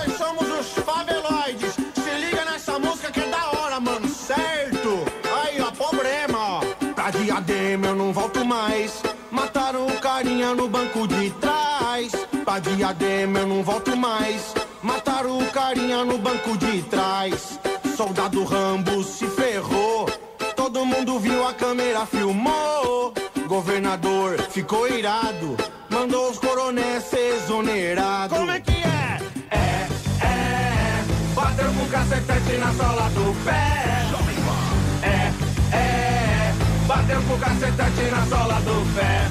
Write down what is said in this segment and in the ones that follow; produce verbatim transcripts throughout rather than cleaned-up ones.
nós somos os faveloides. Se liga nessa música que é da hora, mano, certo? Aí, ó, problema, ó. Pra Diadema eu não volto mais. Mataram o carinha no banco de trás. Pra Diadema eu não volto mais. Mataram o carinha no banco de trás. Soldado Rambo se ferrou. Todo mundo viu, a câmera filmou. Governador ficou irado. Mandou os coronéis ser exonerados. Como é que é? É, é. Bateu com cacetete na sola do pé. É, é. Bateu com cacetete na sola do pé.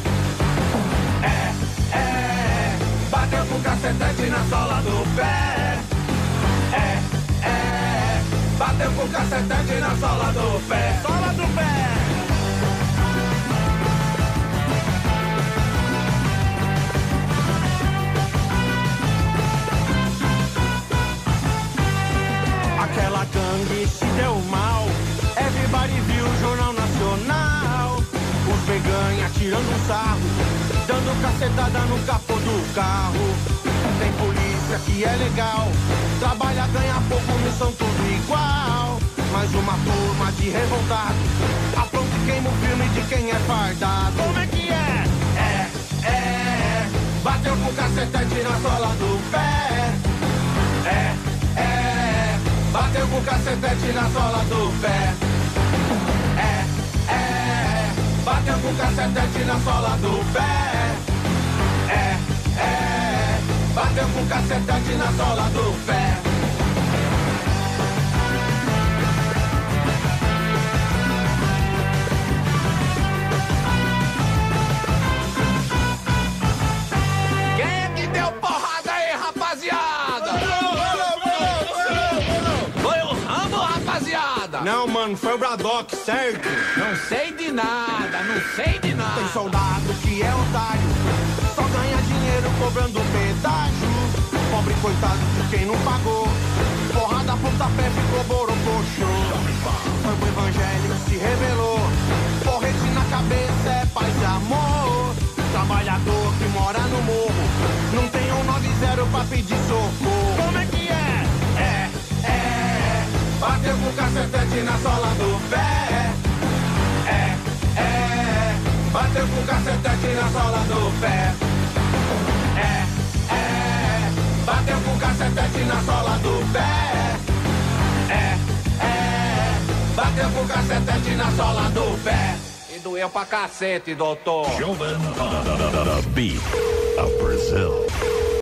É, é. Bateu com cacetete na sola do pé. É, é. Bateu com cacetete na sola do pé. Sola do pé. Aquela gangue se deu mal. Everybody viu o Jornal Nacional. Os veganha tirando um sarro, dando cacetada no capô do carro. Tem polícia que é legal, trabalha, ganha pouco, missão tudo igual. Mais uma turma de revoltados, apronta e queima o filme de quem é fardado. Como é que é? É, é. Bateu com cacetete na sola do pé. É, é. Bateu com cacetete na sola do pé. É, é. Bateu com cacetete na sola do pé. É, é. Bateu com cacetete na sola do pé. Quem é que deu porrada aí, rapaziada? Foi o Rambo, rapaziada? Não, mano, foi o Braddock, certo? Não sei de nada, não sei de nada. Tem soldado que é otário, só ganha dinheiro cobrando pedágio. Pobre coitado de quem não pagou, porrada, pontapé, ficou borocochô. Foi pro evangélico, se revelou, porrete na cabeça é paz e amor. Trabalhador que mora no morro, não tem um nove zero pra pedir socorro. Como é que é? É, é. Bateu com cacetete na sola do pé. É, é. Bateu com cacetete na sola do pé. É, é. Bateu com cacetete na sola do pé. É, é. Bateu com cacetete na sola do pé. E doeu pra cacete, doutor. Showman, the beat of Brazil.